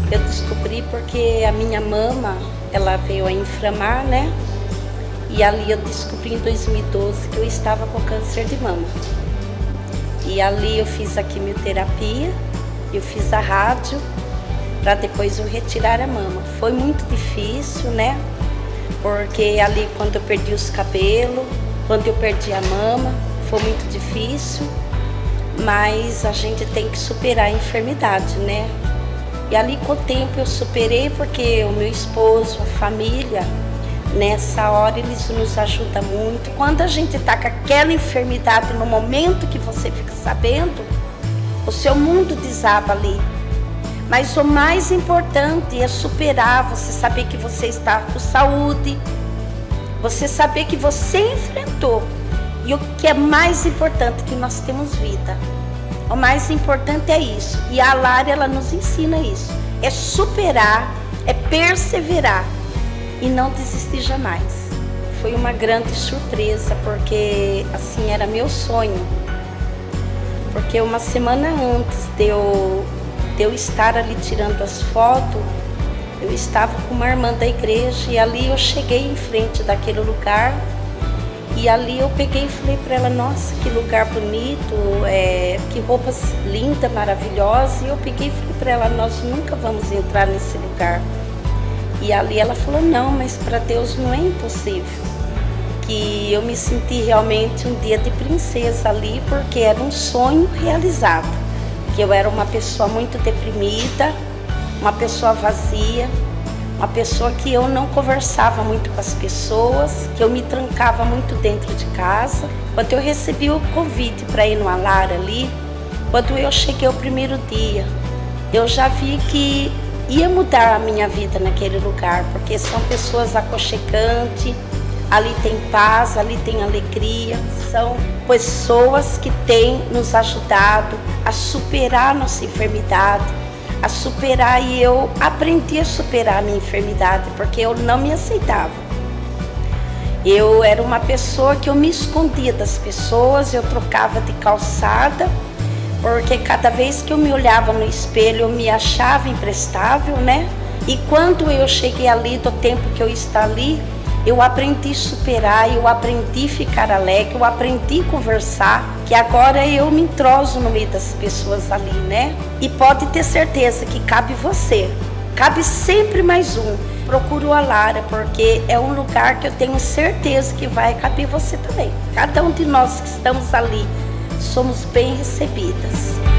Eu descobri porque a minha mama, ela veio a inflamar, né? E ali eu descobri em 2012 que eu estava com câncer de mama. E ali eu fiz a quimioterapia, eu fiz a rádio, para depois eu retirar a mama. Foi muito difícil, né? Porque ali quando eu perdi os cabelos, quando eu perdi a mama, foi muito difícil. Mas a gente tem que superar a enfermidade, né? E ali com o tempo eu superei porque o meu esposo, a família, nessa hora eles nos ajudam muito. Quando a gente tá com aquela enfermidade, no momento que você fica sabendo, o seu mundo desaba ali. Mas o mais importante é superar, você saber que você está com saúde, você saber que você enfrentou. E o que é mais importante, que nós temos vida. O mais importante é isso. E a Lara, ela nos ensina isso. É superar, é perseverar e não desistir jamais. Foi uma grande surpresa, porque assim era meu sonho. Porque uma semana antes de eu estar ali tirando as fotos, eu estava com uma irmã da igreja e ali eu cheguei em frente daquele lugar. E ali eu peguei e falei para ela, nossa, que lugar bonito, que roupas lindas, maravilhosas. E eu peguei e falei para ela, nós nunca vamos entrar nesse lugar. E ali ela falou, não, mas para Deus não é impossível. Que eu me senti realmente um dia de princesa ali, porque era um sonho realizado. Que eu era uma pessoa muito deprimida, uma pessoa vazia, uma pessoa que eu não conversava muito com as pessoas, que eu me trancava muito dentro de casa. Quando eu recebi o convite para ir no Lara ali, quando eu cheguei o primeiro dia, eu já vi que ia mudar a minha vida naquele lugar, porque são pessoas aconchegantes, ali tem paz, ali tem alegria, são pessoas que têm nos ajudado a superar a nossa enfermidade, a superar, e eu aprendi a superar a minha enfermidade, porque eu não me aceitava. Eu era uma pessoa que eu me escondia das pessoas, eu trocava de calçada, porque cada vez que eu me olhava no espelho eu me achava imprestável, né? E quando eu cheguei ali, do tempo que eu estava ali, eu aprendi a superar, eu aprendi a ficar alegre, eu aprendi a conversar, que agora eu me entroso no meio das pessoas ali, né? E pode ter certeza que cabe você, cabe sempre mais um. Procuro a Lara, porque é um lugar que eu tenho certeza que vai caber você também. Cada um de nós que estamos ali, somos bem recebidas.